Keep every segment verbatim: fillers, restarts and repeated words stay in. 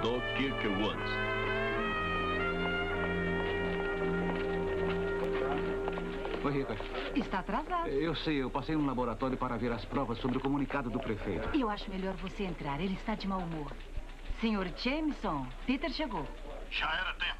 do Kirkwood. Oi, Rita. Está atrasado. Eu sei, eu passei no laboratório para ver as provas sobre o comunicado do prefeito. Eu acho melhor você entrar, ele está de mau humor. senhor Jameson, Peter chegou. Já era tempo.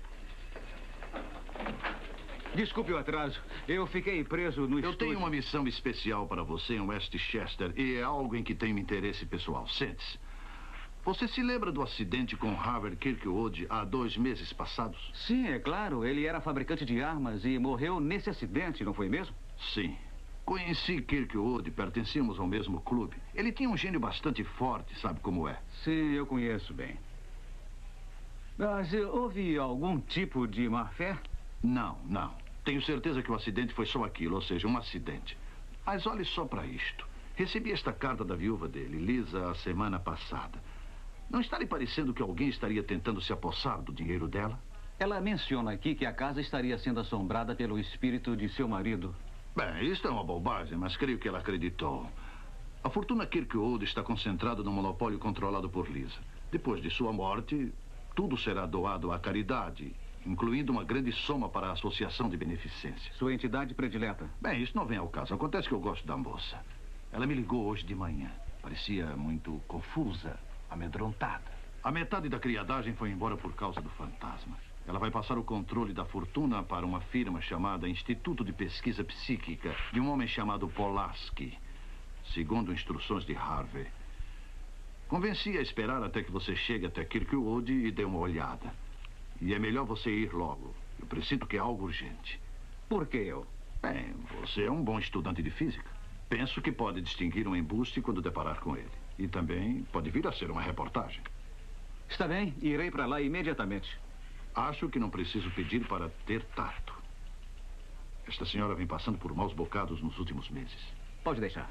Desculpe o atraso. Eu fiquei preso no estúdio. Eu tenho uma missão especial para você em Westchester e é algo em que tenho interesse pessoal. Sente-se. Você se lembra do acidente com Harvey Kirkwood há dois meses passados? Sim, é claro. Ele era fabricante de armas e morreu nesse acidente, não foi mesmo? Sim. Conheci Kirkwood, pertencíamos ao mesmo clube. Ele tinha um gênio bastante forte, sabe como é? Sim, eu conheço bem. Mas houve algum tipo de má-fé? Não, não. Tenho certeza que o acidente foi só aquilo, ou seja, um acidente. Mas olhe só para isto. Recebi esta carta da viúva dele, Lisa, a semana passada. Não está lhe parecendo que alguém estaria tentando se apossar do dinheiro dela? Ela menciona aqui que a casa estaria sendo assombrada pelo espírito de seu marido. Bem, isso é uma bobagem, mas creio que ela acreditou. A fortuna Kirkwood está concentrada no monopólio controlado por Lisa. Depois de sua morte, tudo será doado à caridade, incluindo uma grande soma para a Associação de Beneficência. Sua entidade predileta? Bem, isso não vem ao caso. Acontece que eu gosto da moça. Ela me ligou hoje de manhã. Parecia muito confusa, amedrontada. A metade da criadagem foi embora por causa do fantasma. Ela vai passar o controle da fortuna para uma firma chamada Instituto de Pesquisa Psíquica, de um homem chamado Polaski, segundo instruções de Harvey. Convenci a esperar até que você chegue até Kirkwood e dê uma olhada. E é melhor você ir logo. Eu preciso que é algo urgente. Por que eu? Bem, você é um bom estudante de física. Penso que pode distinguir um embuste quando deparar com ele. E também pode vir a ser uma reportagem. Está bem, irei para lá imediatamente. Acho que não preciso pedir para ter tato. Esta senhora vem passando por maus bocados nos últimos meses. Pode deixar.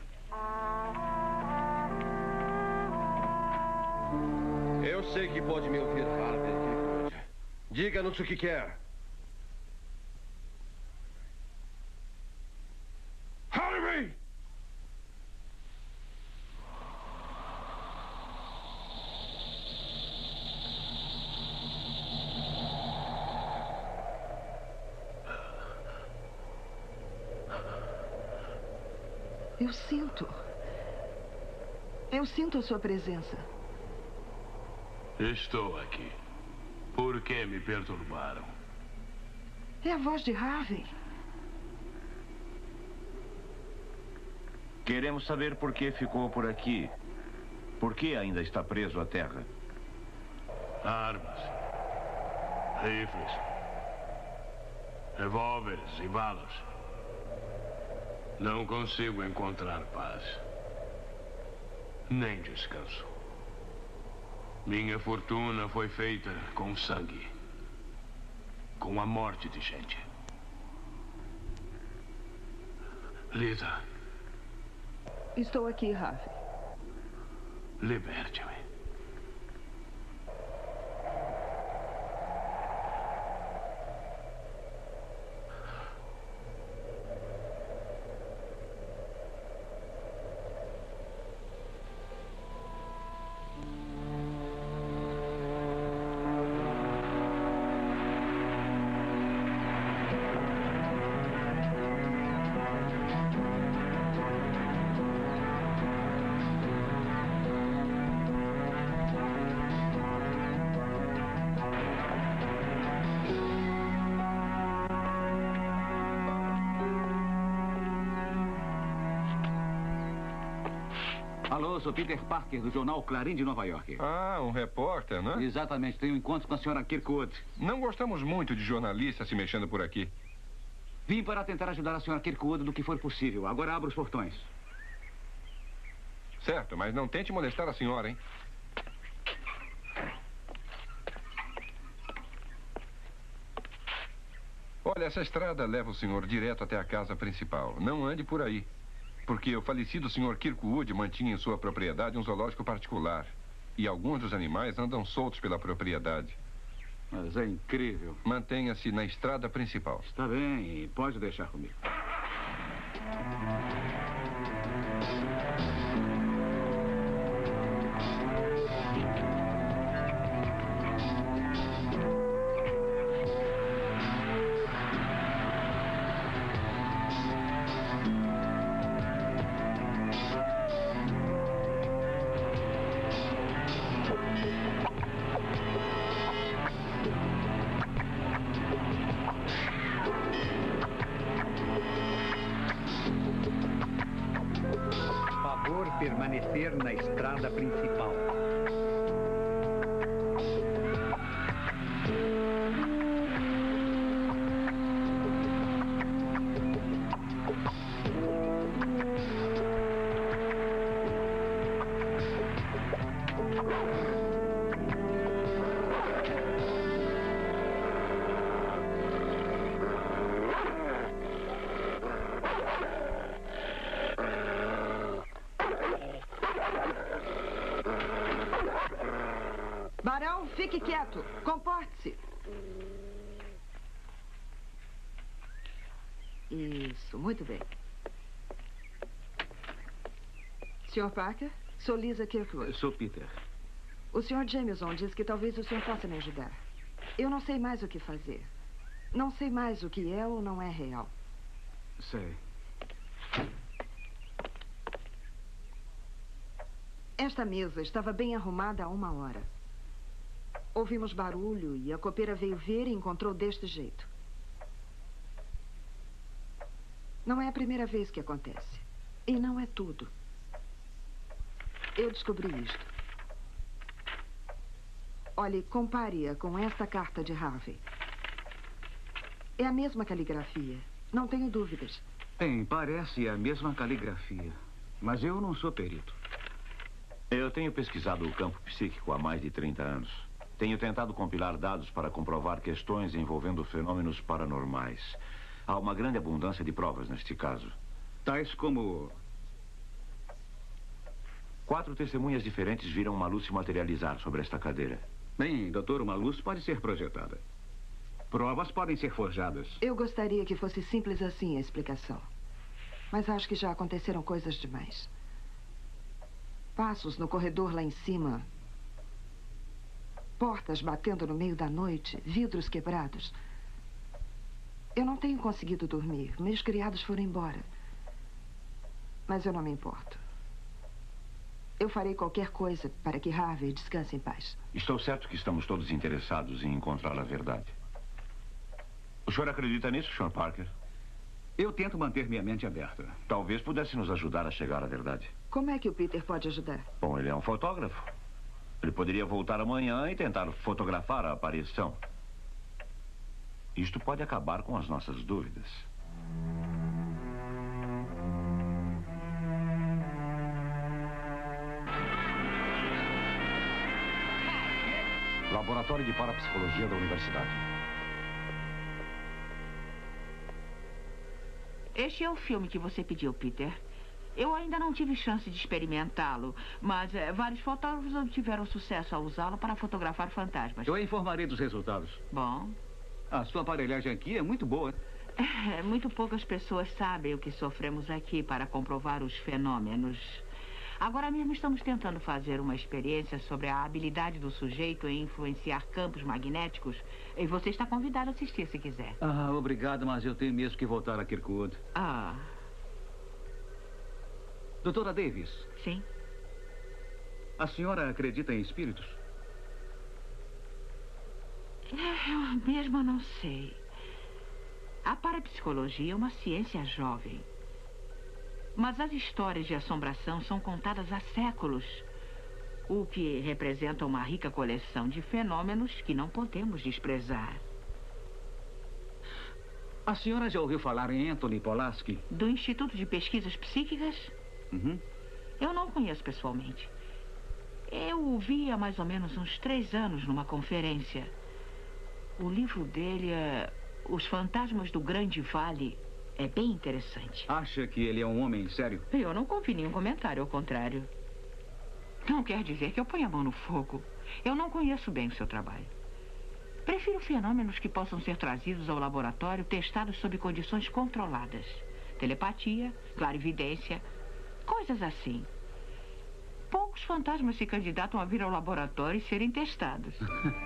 Eu sei que pode me ouvir, Harvey. Diga-nos o que quer. Harvey! Eu sinto. Eu sinto a sua presença. Estou aqui. Por que me perturbaram? É a voz de Harvey. Queremos saber por que ficou por aqui. Por que ainda está preso à terra? Armas. Rifles. Revólveres e balas. Não consigo encontrar paz. Nem descanso. Minha fortuna foi feita com sangue. Com a morte de gente. Lisa. Estou aqui, Harvey. Liberte-me. Alô, sou Peter Parker, do jornal Clarim de Nova York. Ah, um repórter, né? Exatamente, tenho um encontro com a senhora Kirkwood. Não gostamos muito de jornalistas se mexendo por aqui. Vim para tentar ajudar a senhora Kirkwood do que for possível. Agora abra os portões. Certo, mas não tente molestar a senhora, hein? Olha, essa estrada leva o senhor direto até a casa principal. Não ande por aí. Porque o falecido senhor Kirkwood mantinha em sua propriedade um zoológico particular. E alguns dos animais andam soltos pela propriedade. Mas é incrível. Mantenha-se na estrada principal. Está bem, pode deixar comigo. permanecer na estrada principal. Barão, fique quieto. Comporte-se. Isso, muito bem. senhor Parker, sou Lisa Kirkwood. Sou Peter. O senhor Jameson disse que talvez o senhor possa me ajudar. Eu não sei mais o que fazer. Não sei mais o que é ou não é real. Sei. Esta mesa estava bem arrumada há uma hora. Ouvimos barulho e a copeira veio ver e encontrou deste jeito. Não é a primeira vez que acontece. E não é tudo. Eu descobri isto. Olhe, compare-a com esta carta de Harvey. É a mesma caligrafia. Não tenho dúvidas. Bem, parece a mesma caligrafia. Mas eu não sou perito. Eu tenho pesquisado o campo psíquico há mais de trinta anos. Tenho tentado compilar dados para comprovar questões envolvendo fenômenos paranormais. Há uma grande abundância de provas neste caso. Tais como... Quatro testemunhas diferentes viram uma luz se materializar sobre esta cadeira. Bem, doutor, uma luz pode ser projetada. Provas podem ser forjadas. Eu gostaria que fosse simples assim a explicação. Mas acho que já aconteceram coisas demais. Passos no corredor lá em cima. Portas batendo no meio da noite. Vidros quebrados. Eu não tenho conseguido dormir. Meus criados foram embora. Mas eu não me importo. Eu farei qualquer coisa para que Harvey descanse em paz. Estou certo que estamos todos interessados em encontrar a verdade. O senhor acredita nisso, senhor Parker? Eu tento manter minha mente aberta. Talvez pudesse nos ajudar a chegar à verdade. Como é que o Peter pode ajudar? Bom, ele é um fotógrafo. Ele poderia voltar amanhã e tentar fotografar a aparição. Isto pode acabar com as nossas dúvidas. Laboratório de Parapsicologia da Universidade. Este é o filme que você pediu, Peter. Eu ainda não tive chance de experimentá-lo, mas é, vários fotógrafos obtiveram sucesso ao usá-lo para fotografar fantasmas. Eu informarei dos resultados. Bom. A sua aparelhagem aqui é muito boa. É, muito poucas pessoas sabem o que sofremos aqui para comprovar os fenômenos. Agora mesmo estamos tentando fazer uma experiência sobre a habilidade do sujeito em influenciar campos magnéticos. E você está convidado a assistir se quiser. Ah, obrigado, mas eu tenho mesmo que voltar a Kirkwood. Ah. Doutora Davis. Sim? A senhora acredita em espíritos? Eu mesma não sei. A parapsicologia é uma ciência jovem. Mas as histórias de assombração são contadas há séculos, o que representa uma rica coleção de fenômenos que não podemos desprezar. A senhora já ouviu falar em Anthony Polaski? Do Instituto de Pesquisas Psíquicas? Uhum. Eu não conheço pessoalmente. Eu o vi há mais ou menos uns três anos numa conferência. O livro dele é Os Fantasmas do Grande Vale. É bem interessante. Acha que ele é um homem sério? Eu não confio em nenhum comentário, ao contrário. Não quer dizer que eu ponha a mão no fogo. Eu não conheço bem o seu trabalho. Prefiro fenômenos que possam ser trazidos ao laboratório, testados sob condições controladas. Telepatia, clarividência, coisas assim. Poucos fantasmas se candidatam a vir ao laboratório e serem testados.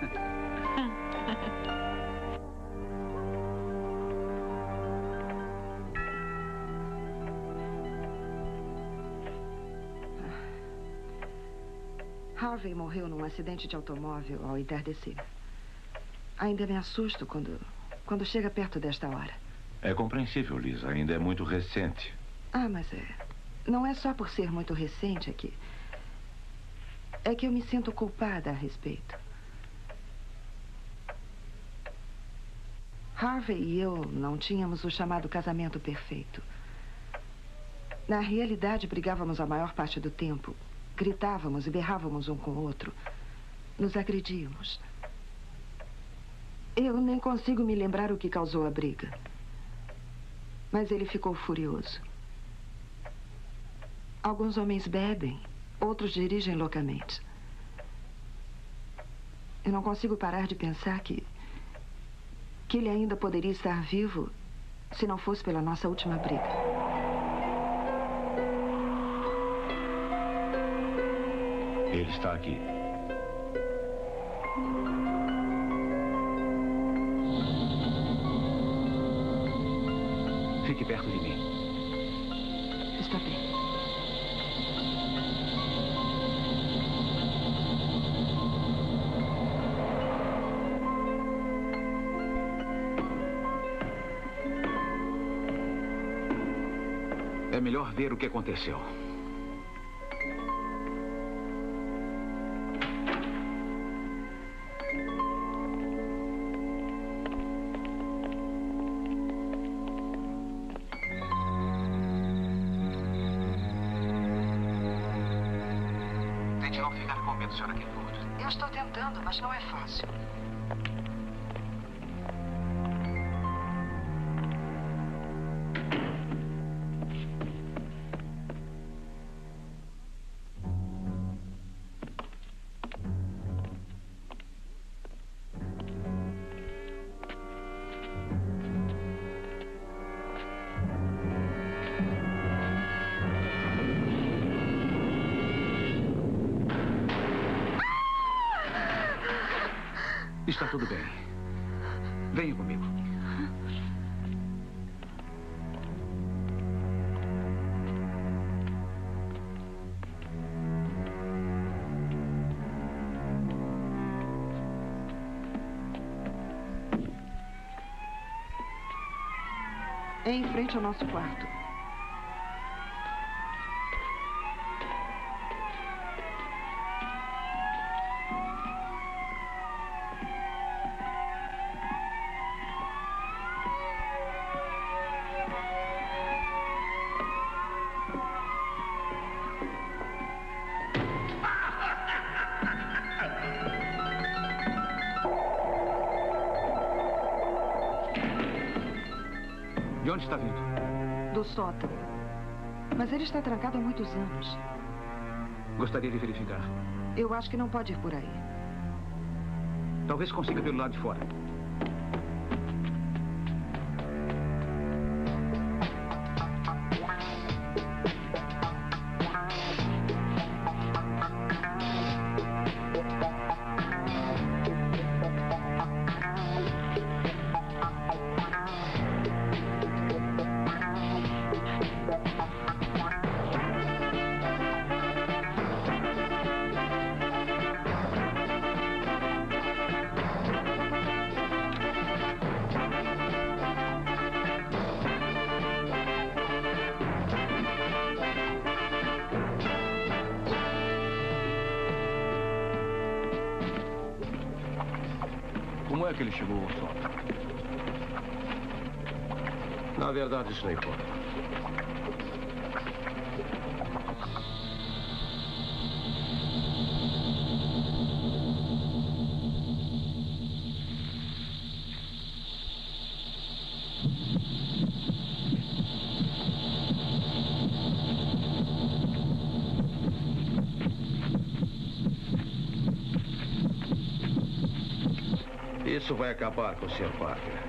Harvey morreu num acidente de automóvel ao entardecer. Ainda me assusto quando, quando chega perto desta hora. É compreensível, Lisa. Ainda é muito recente. Ah, mas é. Não é só por ser muito recente aqui. É que eu me sinto culpada a respeito. Harvey e eu não tínhamos o chamado casamento perfeito. Na realidade, brigávamos a maior parte do tempo. Gritávamos e berrávamos um com o outro. Nos agredíamos. Eu nem consigo me lembrar o que causou a briga. Mas ele ficou furioso. Alguns homens bebem, outros dirigem loucamente. Eu não consigo parar de pensar que... que ele ainda poderia estar vivo se não fosse pela nossa última briga. Ele está aqui. Fique perto de mim. Está bem. É melhor ver o que aconteceu. Tente não ficar com medo, senhora Kirkwood. Eu estou tentando, mas não é fácil. Está tudo bem. Venha comigo. É em frente ao nosso quarto. De onde está vindo? Do sótão. Mas ele está trancado há muitos anos. Gostaria de verificar. Eu acho que não pode ir por aí. Talvez consiga pelo lado de fora. Como é que ele chegou ao sótão? Na verdade, isso não importa. Isso vai acabar com o senhor Parker.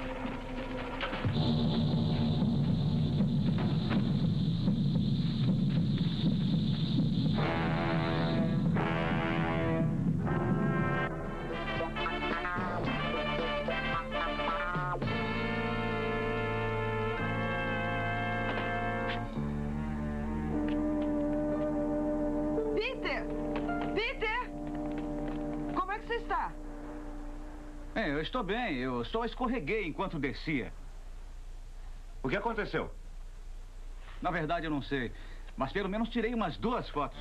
Peter! Peter! Como é que você está? É, eu estou bem. Eu só escorreguei enquanto descia. O que aconteceu? Na verdade, eu não sei. Mas pelo menos tirei umas duas fotos.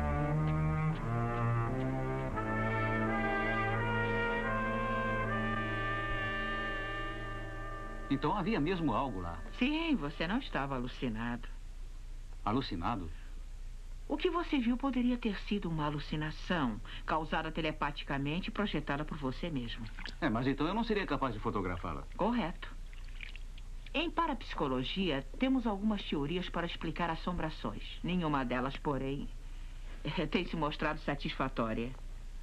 Então havia mesmo algo lá. Sim, você não estava alucinado. Alucinado? O que você viu poderia ter sido uma alucinação, causada telepaticamente e projetada por você mesmo. É, mas então eu não seria capaz de fotografá-la. Correto. Em parapsicologia, temos algumas teorias para explicar assombrações. Nenhuma delas, porém, tem se mostrado satisfatória.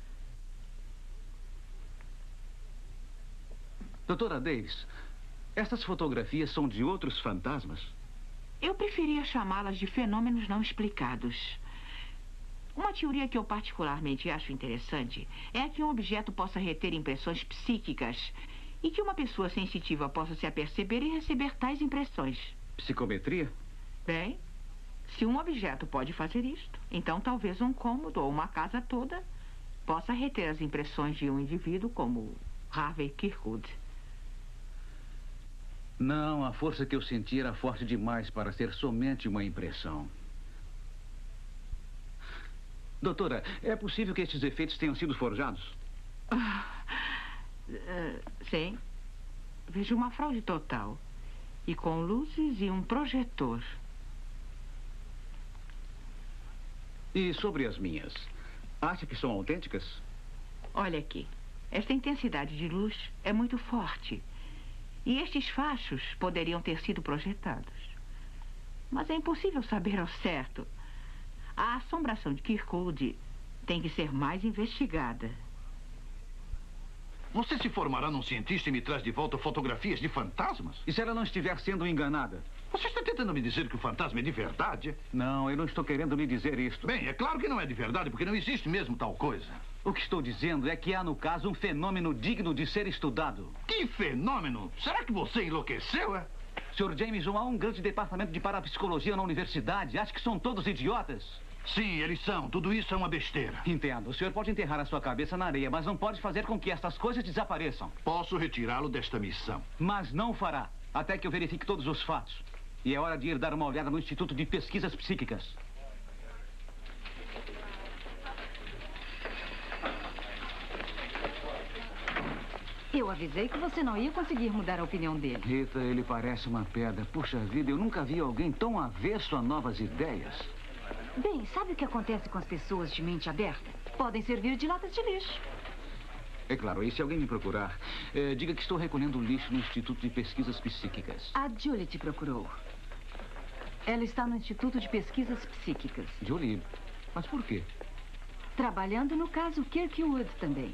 Doutora Davis, essas fotografias são de outros fantasmas? Eu preferia chamá-las de fenômenos não explicados. Uma teoria que eu particularmente acho interessante é que um objeto possa reter impressões psíquicas e que uma pessoa sensitiva possa se aperceber e receber tais impressões. Psicometria? Bem, se um objeto pode fazer isto, então talvez um cômodo ou uma casa toda possa reter as impressões de um indivíduo como Harvey Kirkwood. Não, a força que eu senti era forte demais para ser somente uma impressão. Doutora, é possível que estes efeitos tenham sido forjados? Ah, uh, sim. Vejo uma fraude total. E com luzes e um projetor. E sobre as minhas? Acha que são autênticas? Olha aqui. Esta intensidade de luz é muito forte. E estes fachos poderiam ter sido projetados. Mas é impossível saber ao certo. A assombração de Kirkwood tem que ser mais investigada. Você se formará num cientista e me traz de volta fotografias de fantasmas? E se ela não estiver sendo enganada? Você está tentando me dizer que o fantasma é de verdade? Não, eu não estou querendo lhe dizer isto. Bem, é claro que não é de verdade, porque não existe mesmo tal coisa. O que estou dizendo é que há, no caso, um fenômeno digno de ser estudado. Que fenômeno? Será que você enlouqueceu, é? senhor Jameson, há um grande departamento de parapsicologia na universidade. Acha que são todos idiotas? Sim, eles são. Tudo isso é uma besteira. Entendo. O senhor pode enterrar a sua cabeça na areia, mas não pode fazer com que estas coisas desapareçam. Posso retirá-lo desta missão. Mas não fará, até que eu verifique todos os fatos. E é hora de ir dar uma olhada no Instituto de Pesquisas Psíquicas. Eu avisei que você não ia conseguir mudar a opinião dele. Rita, ele parece uma pedra. Puxa vida, eu nunca vi alguém tão avesso a novas ideias. Bem, sabe o que acontece com as pessoas de mente aberta? Podem servir de latas de lixo. É claro, e se alguém me procurar, eh, diga que estou recolhendo lixo no Instituto de Pesquisas Psíquicas. A Julie te procurou. Ela está no Instituto de Pesquisas Psíquicas. Julie, mas por quê? Trabalhando no caso Kirkwood também.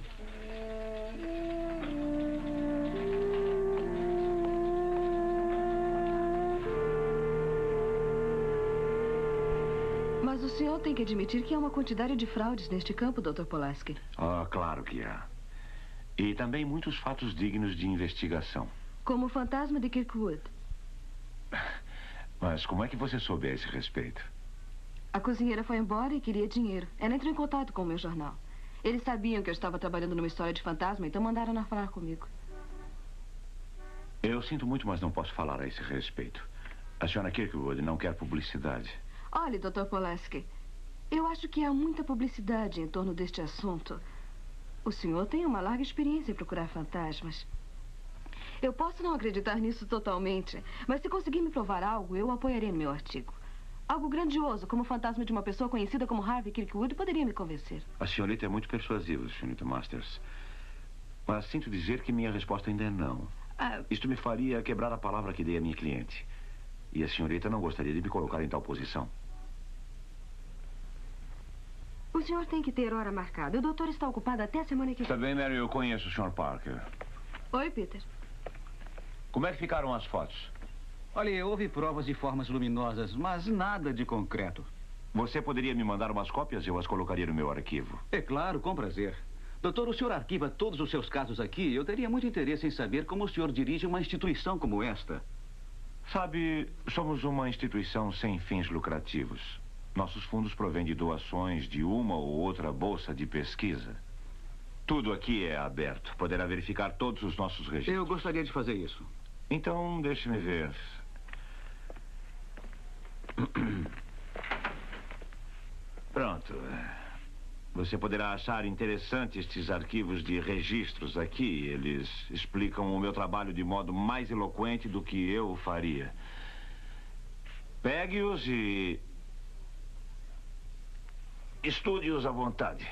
Mas o senhor tem que admitir que há uma quantidade de fraudes neste campo, doutor Pulaski. Ah, claro que há. E também muitos fatos dignos de investigação. Como o fantasma de Kirkwood. Mas como é que você soube a esse respeito? A cozinheira foi embora e queria dinheiro. Ela entrou em contato com o meu jornal. Eles sabiam que eu estava trabalhando numa história de fantasma, então mandaram ela falar comigo. Eu sinto muito, mas não posso falar a esse respeito. A senhora Kirkwood não quer publicidade. Olhe, doutor Pulaski, eu acho que há muita publicidade em torno deste assunto. O senhor tem uma larga experiência em procurar fantasmas. Eu posso não acreditar nisso totalmente, mas se conseguir me provar algo, eu o apoiarei no meu artigo. Algo grandioso, como o fantasma de uma pessoa conhecida como Harvey Kirkwood, poderia me convencer. A senhorita é muito persuasiva, senhorita Masters. Mas sinto dizer que minha resposta ainda é não. Ah, Isto me faria quebrar a palavra que dei à minha cliente. E a senhorita não gostaria de me colocar em tal posição. O senhor tem que ter hora marcada. O doutor está ocupado até a semana que vem. Está bem, Mary, eu conheço o senhor Parker. Oi, Peter. Como é que ficaram as fotos? Olha, houve provas de formas luminosas, mas nada de concreto. Você poderia me mandar umas cópias? Eu as colocaria no meu arquivo. É claro, com prazer. Doutor, o senhor arquiva todos os seus casos aqui. Eu teria muito interesse em saber como o senhor dirige uma instituição como esta. Sabe, somos uma instituição sem fins lucrativos. Nossos fundos provêm de doações de uma ou outra bolsa de pesquisa. Tudo aqui é aberto. Poderá verificar todos os nossos registros. Eu gostaria de fazer isso. Então, deixe-me ver. Pronto. Você poderá achar interessantes estes arquivos de registros aqui. Eles explicam o meu trabalho de modo mais eloquente do que eu faria. Pegue-os e... estude-os à vontade.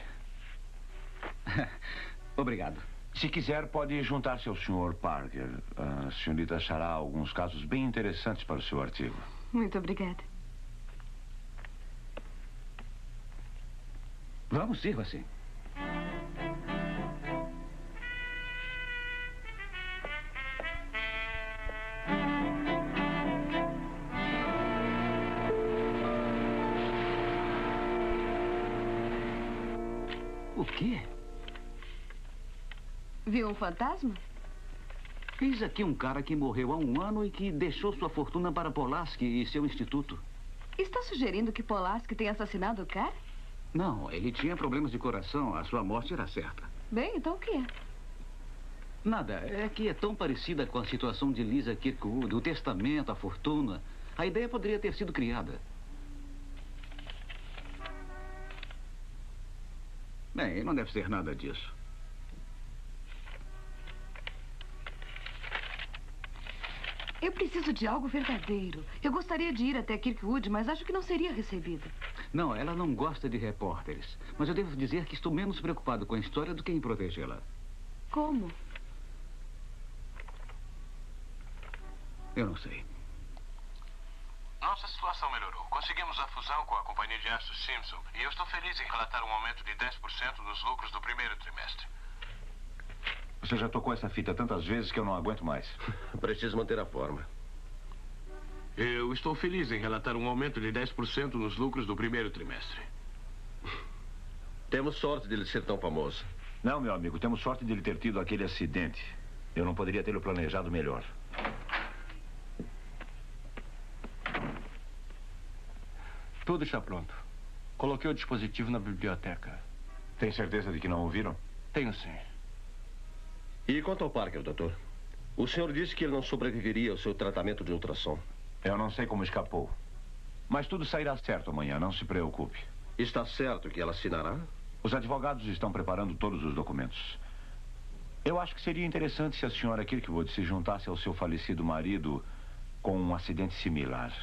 Obrigado. Se quiser, pode juntar-se ao senhor Parker. A senhorita achará alguns casos bem interessantes para o seu artigo. Muito obrigada. Vamos, sirva-se. O quê? Viu um fantasma? Eis aqui um cara que morreu há um ano e que deixou sua fortuna para Polaski e seu instituto. Está sugerindo que Polaski tenha assassinado o cara? Não, ele tinha problemas de coração. A sua morte era certa. Bem, então o quê? Nada. É que é tão parecida com a situação de Lisa Kirkwood, o testamento, a fortuna. A ideia poderia ter sido criada. Bem, não deve ser nada disso. Eu preciso de algo verdadeiro. Eu gostaria de ir até Kirkwood, mas acho que não seria recebida. Não, ela não gosta de repórteres. Mas eu devo dizer que estou menos preocupado com a história do que em protegê-la. Como? Eu não sei. Nossa situação melhorou. Conseguimos a fusão com a companhia de aços Simpson. E eu estou feliz em relatar um aumento de dez por cento nos lucros do primeiro trimestre. Você já tocou essa fita tantas vezes que eu não aguento mais. Preciso manter a forma. Eu estou feliz em relatar um aumento de dez por cento nos lucros do primeiro trimestre. Temos sorte de ele ser tão famoso. Não, meu amigo, temos sorte de ele ter tido aquele acidente. Eu não poderia tê-lo planejado melhor. Tudo está pronto. Coloquei o dispositivo na biblioteca. Tem certeza de que não ouviram? Tenho sim. E quanto ao Parker, doutor? O senhor disse que ele não sobreviveria ao seu tratamento de ultrassom. Eu não sei como escapou. Mas tudo sairá certo amanhã, não se preocupe. Está certo que ela assinará? Os advogados estão preparando todos os documentos. Eu acho que seria interessante se a senhora Kirkwood se juntasse ao seu falecido marido com um acidente similar.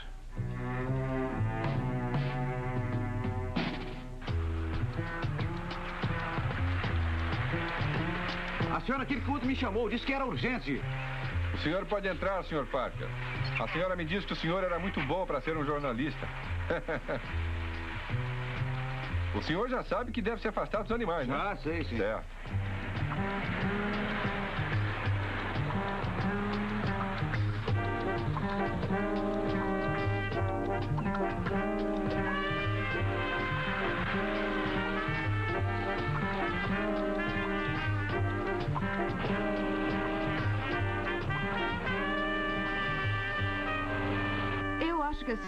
A senhora Kirkwood me chamou, disse que era urgente. O senhor pode entrar, senhor Parker. A senhora me disse que o senhor era muito bom para ser um jornalista. O senhor já sabe que deve se afastar dos animais, né? Ah, sei, sim. Certo. Eu acho que...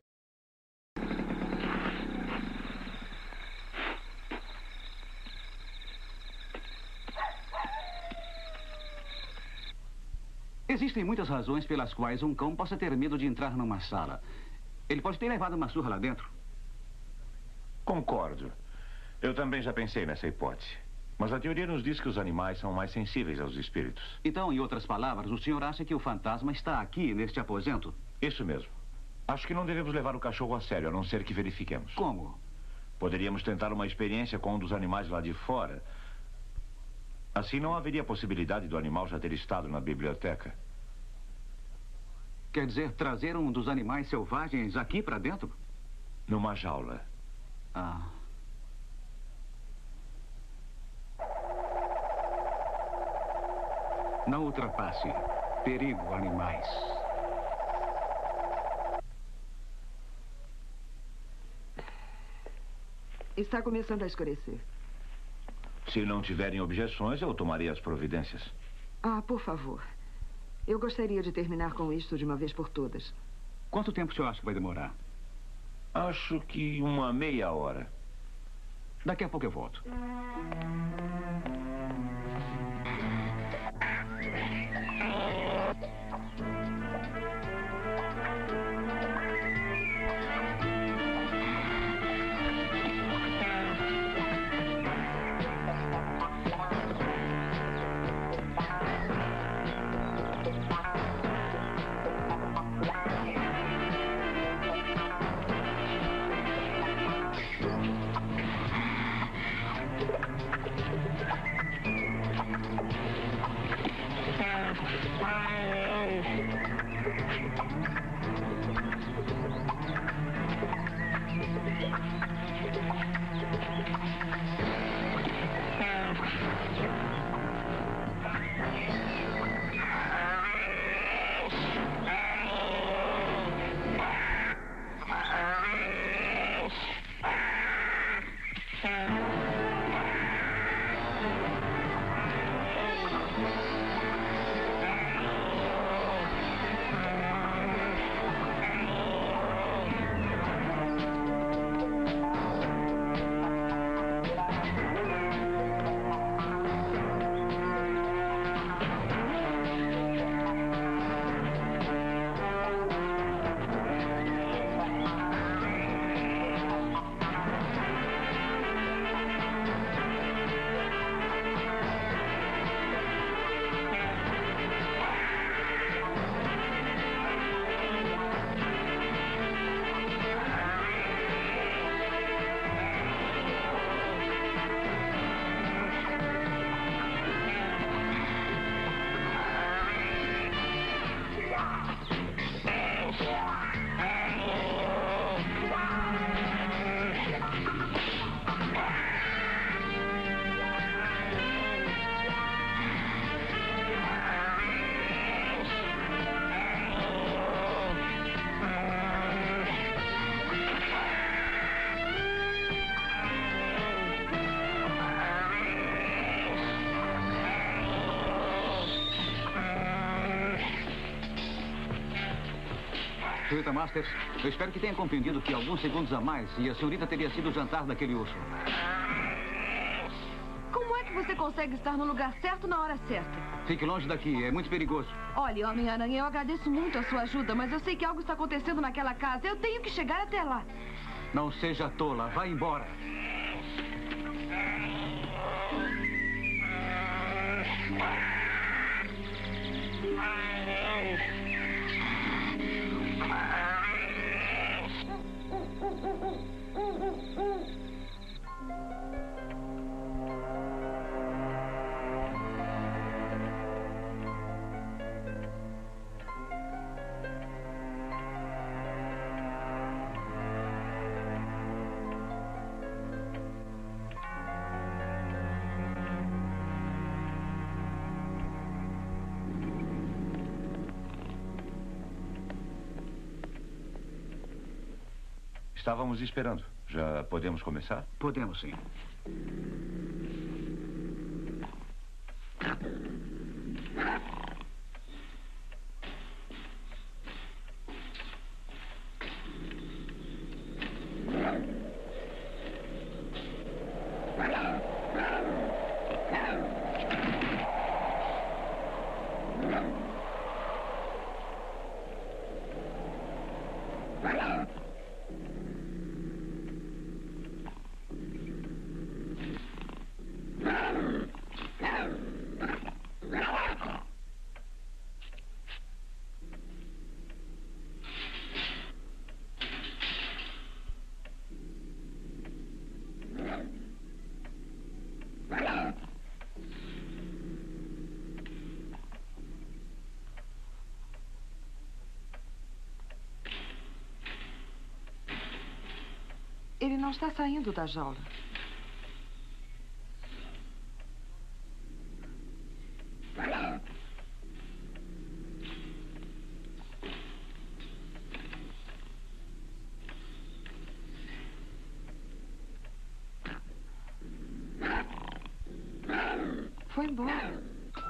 Existem muitas razões pelas quais um cão possa ter medo de entrar numa sala. Ele pode ter levado uma surra lá dentro. Concordo. Eu também já pensei nessa hipótese. Mas a teoria nos diz que os animais são mais sensíveis aos espíritos. Então, em outras palavras, o senhor acha que o fantasma está aqui, neste aposento? Isso mesmo. Acho que não devemos levar o cachorro a sério, a não ser que verifiquemos. Como? Poderíamos tentar uma experiência com um dos animais lá de fora. Assim não haveria possibilidade do animal já ter estado na biblioteca. Quer dizer, trazer um dos animais selvagens aqui para dentro? Numa jaula. Ah. Não ultrapasse. Perigo, animais. Está começando a escurecer. Se não tiverem objeções, eu tomarei as providências. Ah, por favor. Eu gostaria de terminar com isto de uma vez por todas. Quanto tempo o senhor acha que vai demorar? Acho que uma meia hora. Daqui a pouco eu volto. Senhorita Masters, eu espero que tenha compreendido que alguns segundos a mais e a senhorita teria sido o jantar daquele urso. Como é que você consegue estar no lugar certo na hora certa? Fique longe daqui, é muito perigoso. Olha, Homem-Aranha, eu agradeço muito a sua ajuda, mas eu sei que algo está acontecendo naquela casa. Eu tenho que chegar até lá. Não seja tola, vá embora. Estávamos esperando. Já podemos começar? Podemos, sim. Ele não está saindo da jaula. Foi embora.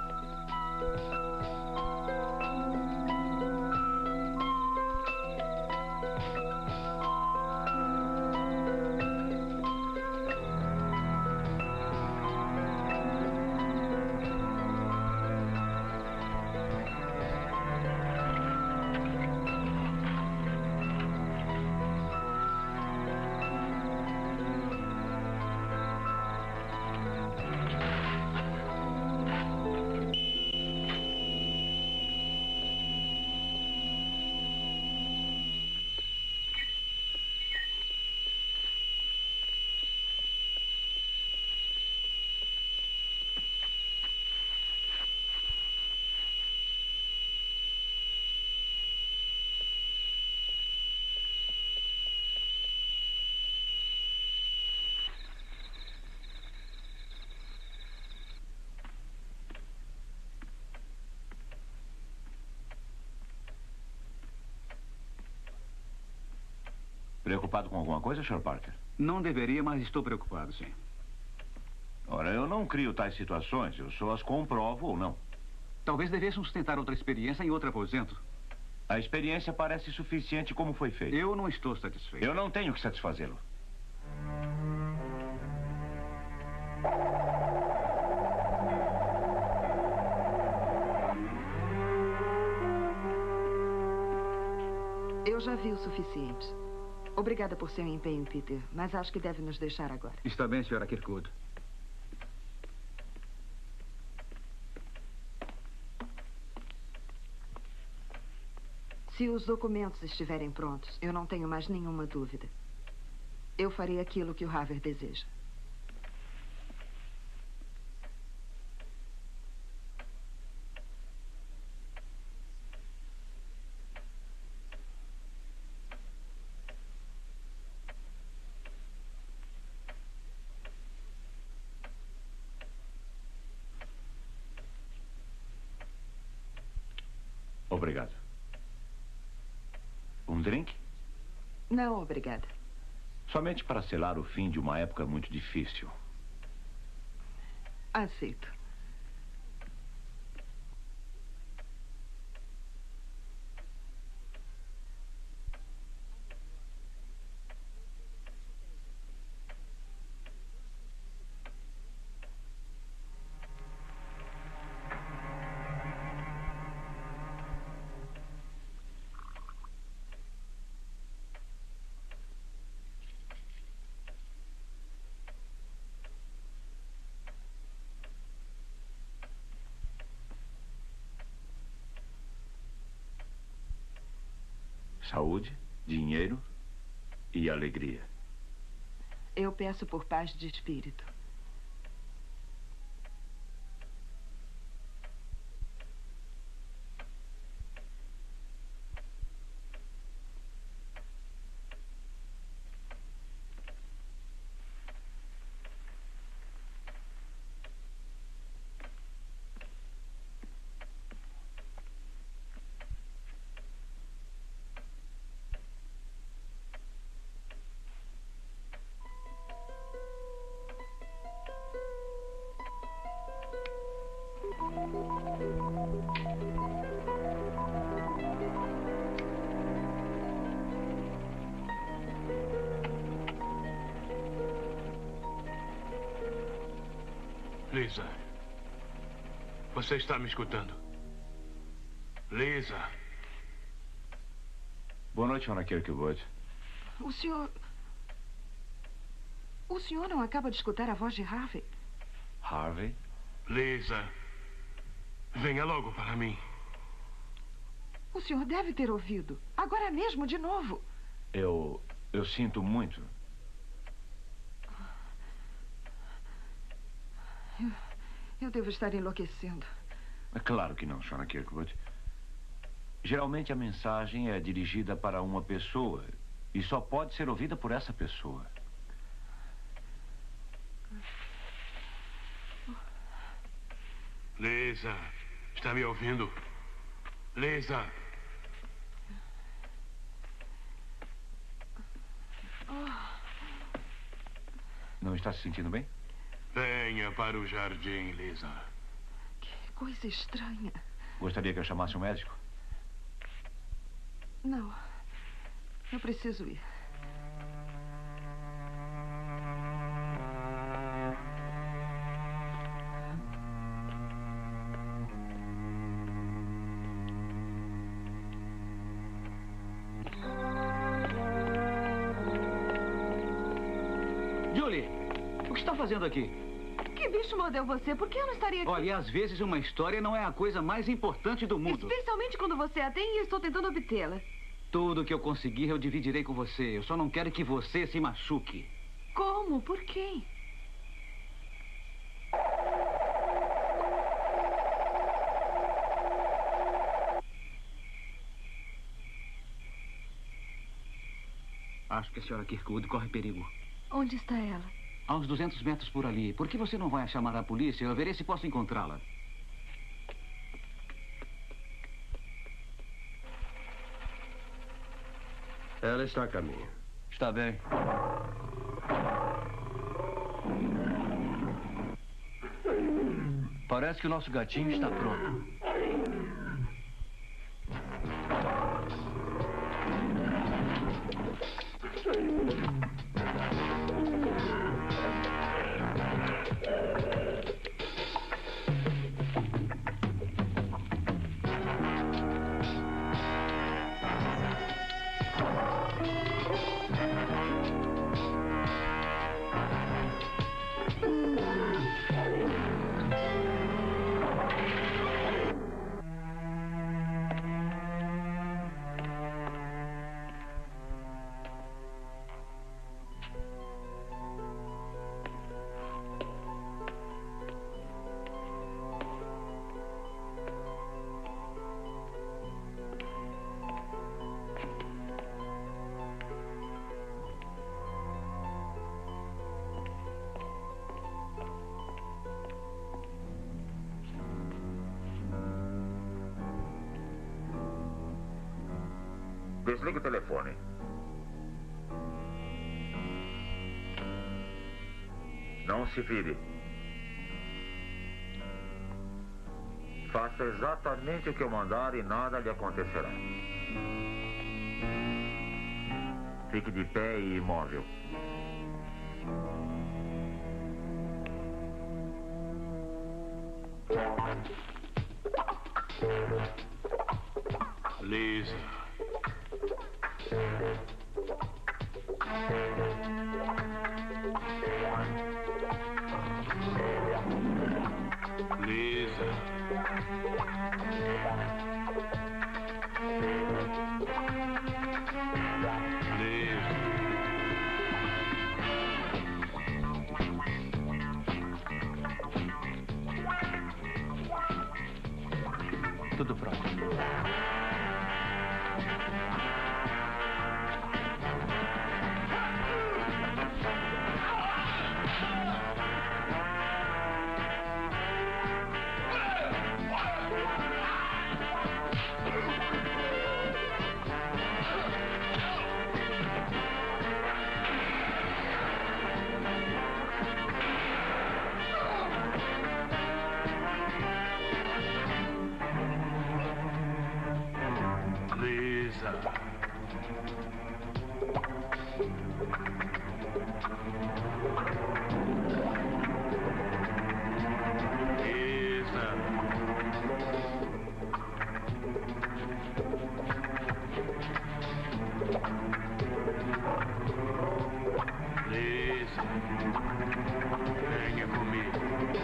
Preocupado com alguma coisa, senhor Parker? Não deveria, mas estou preocupado, sim. Ora, eu não crio tais situações. Eu só as comprovo ou não. Talvez devêssemos tentar outra experiência em outro aposento. A experiência parece suficiente como foi feita. Eu não estou satisfeito. Eu não tenho que satisfazê-lo. Eu já vi o suficiente. Obrigada por seu empenho, Peter, mas acho que deve nos deixar agora. Está bem, senhora Kirkwood. Se os documentos estiverem prontos, eu não tenho mais nenhuma dúvida. Eu farei aquilo que o Harvey deseja. Obrigado. Um drink? Não, obrigada. Somente para selar o fim de uma época muito difícil. Aceito. Saúde, dinheiro e alegria. Eu peço por paz de espírito. Lisa, você está me escutando? Lisa. Boa noite, senhora Kirkwood. O senhor... O senhor não acaba de escutar a voz de Harvey? Harvey? Lisa, venha logo para mim. O senhor deve ter ouvido. Agora mesmo, de novo. Eu... eu sinto muito. Eu, eu devo estar enlouquecendo. É claro que não, senhora Kirkwood. Geralmente a mensagem é dirigida para uma pessoa e só pode ser ouvida por essa pessoa. Lisa, está me ouvindo? Lisa. Não está se sentindo bem? Venha para o jardim, Lisa. Que coisa estranha. Gostaria que eu chamasse um médico? Não. Eu preciso ir. Julie, o que está fazendo aqui? Que bicho mordeu você? Por que eu não estaria aqui? Olha, e às vezes uma história não é a coisa mais importante do mundo. Especialmente quando você a tem e eu estou tentando obtê-la. Tudo que eu conseguir, eu dividirei com você. Eu só não quero que você se machuque. Como? Por quê? Acho que a senhora Kirkwood corre perigo. Onde está ela? A uns duzentos metros por ali. Por que você não vai chamar a polícia? Eu verei se posso encontrá-la. Ela está a caminho. Está bem. Parece que o nosso gatinho está pronto. Desligue o telefone. Não se vire. Faça exatamente o que eu mandar e nada lhe acontecerá. Fique de pé e imóvel. Lisa. Lisa. Tudo pronto. Venha comigo.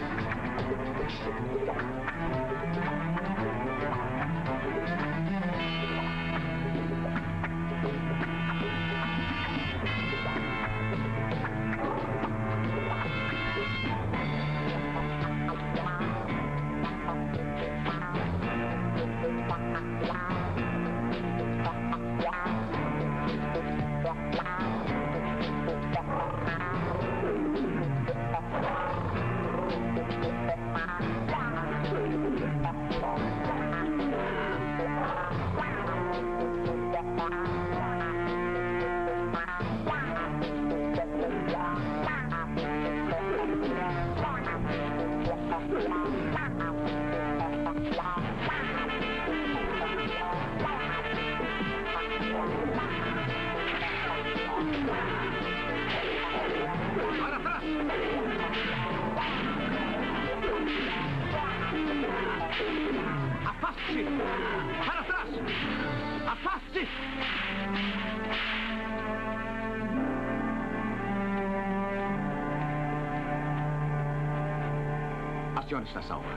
Para trás! Afaste-se! Para trás! Afaste-se! A senhora está salva.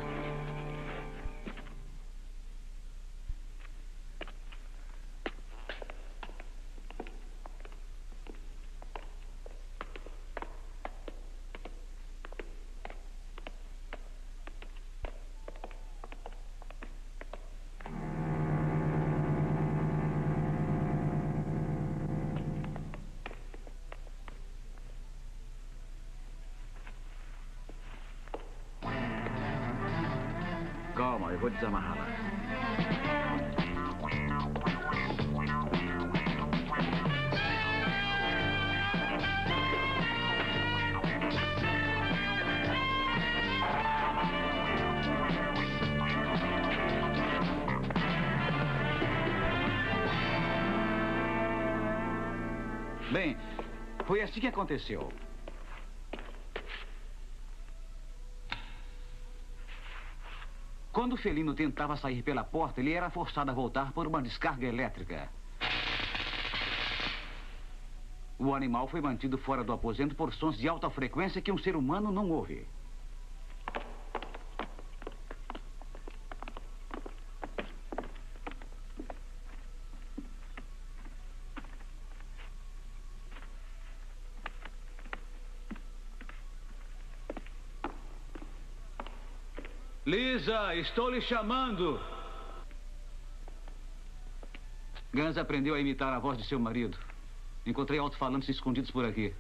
Calma, eu vou desamarrá-la. Bem, foi assim que aconteceu. Quando o felino tentava sair pela porta, ele era forçado a voltar por uma descarga elétrica. O animal foi mantido fora do aposento por sons de alta frequência que um ser humano não ouve. Lisa, estou lhe chamando. Gans aprendeu a imitar a voz de seu marido. Encontrei alto-falantes escondidos por aqui.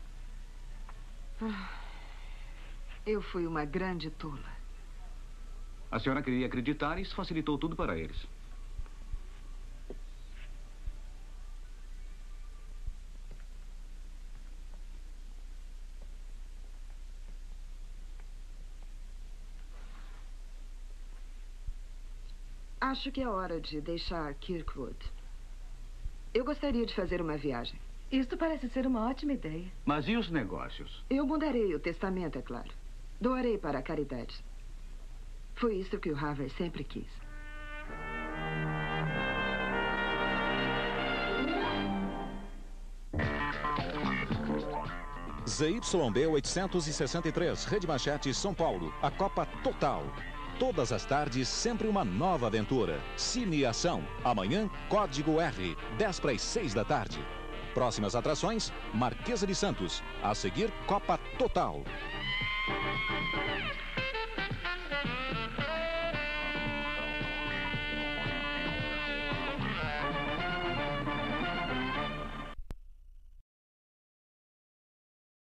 Ah, eu fui uma grande tola. A senhora queria acreditar e isso facilitou tudo para eles. Acho que é hora de deixar Kirkwood. Eu gostaria de fazer uma viagem. Isso parece ser uma ótima ideia. Mas e os negócios? Eu mudarei o testamento, é claro. Doarei para a caridade. Foi isso que o Harvey sempre quis. Z Y B oitocentos e sessenta e três, Rede Manchete, São Paulo. A Copa Total. Todas as tardes, sempre uma nova aventura. Cine Ação. Amanhã, Código R, dez para as seis da tarde. Próximas atrações, Marquesa de Santos. A seguir, Copa Total.